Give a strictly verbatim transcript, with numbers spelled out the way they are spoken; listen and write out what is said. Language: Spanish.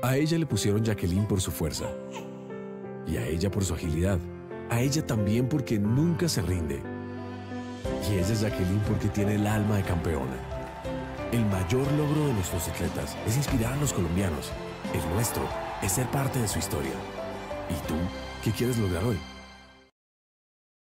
A ella le pusieron Jacqueline por su fuerza. Y a ella por su agilidad. A ella también porque nunca se rinde. Y ella es Jacqueline porque tiene el alma de campeona. El mayor logro de nuestros atletas es inspirar a los colombianos. El nuestro es ser parte de su historia. ¿Y tú qué quieres lograr hoy?